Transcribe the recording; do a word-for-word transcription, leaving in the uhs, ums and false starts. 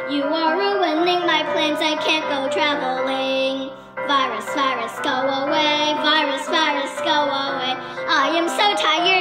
You are ruining my plans, I can't go traveling. Virus, virus, go away. Virus, virus, go away. I am so tired.